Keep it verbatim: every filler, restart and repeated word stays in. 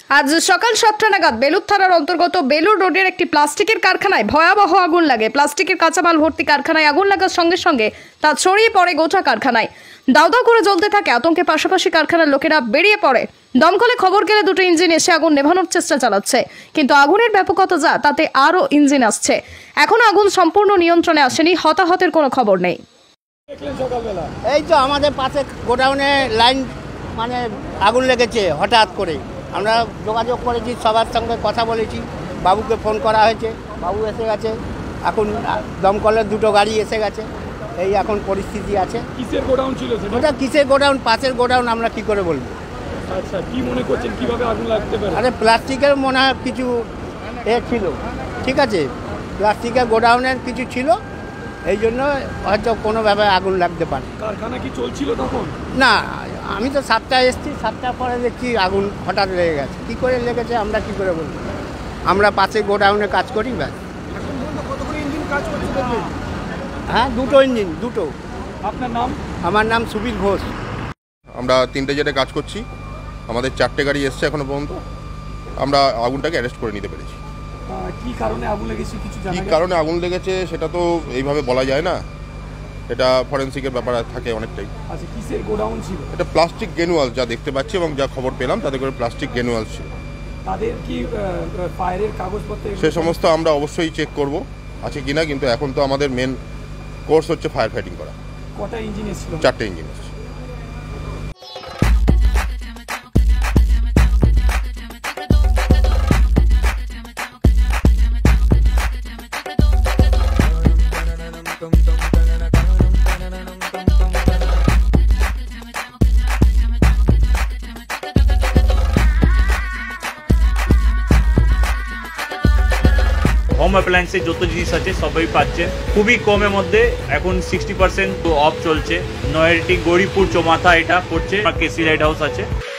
আজ সকাল সাতটা নাগাদ বেলুর থানার অন্তর্গত বেলুর রোডের একটি প্লাস্টিকের কারখানায় ভয়াবহ আগুন লাগে। প্লাস্টিকের কাঁচামাল ভর্তি কারখানায় আগুন লাগার সঙ্গে সঙ্গে তা ছড়িয়ে পড়ে গোটা কারখানায়। দাউ দাউ করে জ্বলতে থাকে। আতঙ্কে পাশাপাশি কারখানার লোকেরা বেরিয়ে পড়ে। দমকলে খবর গেলে দুটো ইঞ্জিন এসে আগুন নেভানোর চেষ্টা চালাচ্ছে, কিন্তু আগুনের ব্যাপকতা যা তাতে আরও ইঞ্জিন আসছে। এখন আগুন সম্পূর্ণ নিয়ন্ত্রণে আসেনি, হতাহতের কোনো খবর নেই। এই তো আমাদের পাশে গোডাউনে লাইন মানে আগুন লেগেছে হঠাৎ করে। আমরা যোগাযোগ করেছি, সবার সঙ্গে কথা বলেছি, বাবুকে ফোন করা হয়েছে, বাবু এসে গেছে। এখন দমকলের দুটো গাড়ি এসে গেছে। এই এখন পরিস্থিতি আছে। কিসের গোডাউন ছিল সেটা? ওটা কিসের গোডাউন? পাশের গোডাউন। আমরা কি করে বলবো? আচ্ছা, কি মনে করছেন কিভাবে আগুন লাগতে পারে? আরে প্লাস্টিকের মনে হয় কিছু এ ছিল, ঠিক আছে, প্লাস্টিকের গোডাউনের কিছু ছিল, এই জন্য হয়তো কোনোভাবে আগুন লাগতে পারে। কারখানা কি চলছিল তখন? না, আমি তো সাতটায় এসেছি, সাতটার পরে দেখছি আগুন হঠাৎ লেগে গেছে। কী করে লেগেছে আমরা কি করে বলবো? আমরা পাশে গোডাউনে কাজ করি। ব্যাস। হ্যাঁ, দুটো ইঞ্জিন, দুটো। আপনার নাম? আমার নাম সুবীর ঘোষ। আমরা তিনটে জেটে কাজ করছি, আমাদের চারটে গাড়ি এসছে এখনো পর্যন্ত। আমরা আগুনটাকে অ্যারেস্ট করে নিতে পেরেছি। কি কারণে আগুন লেগেছে কিছু জানা কি গেছে? কারণে আগুন লেগেছে সেটা তো এইভাবে বলা যায় না, এটা ফরেন্সিকের ব্যাপার থাকে অনেকটাই। আচ্ছা, কিসের গোডাউন ছিল? এটা প্লাস্টিক গ্রানুয়াল, যা দেখতে পাচ্ছি এবং যা খবর পেলাম তাতে করে প্লাস্টিক গ্রানুয়াল ছিল। তাদের কি ফায়ারের কাগজপত্র সে সমস্ত আমরা অবশ্যই চেক করব আছে কিনা, কিন্তু এখন তো আমাদের মেন কোর্স হচ্ছে ফায়ার ফাইটিং করা। কটা ইঞ্জিন এসেছিল? চারটে ইঞ্জিন এসেছে। হোম অ্যাপ্লায়েন্সের যত জিনিস আছে সবই পাচ্ছেন খুবই কমের মধ্যে। এখন সিক্সটি পার্সেন্ট অফ চলছে। নয়ারটি গৌরীপুর চৌমাথা এটা পড়ছে, কেসি লাইট হাউস আছে।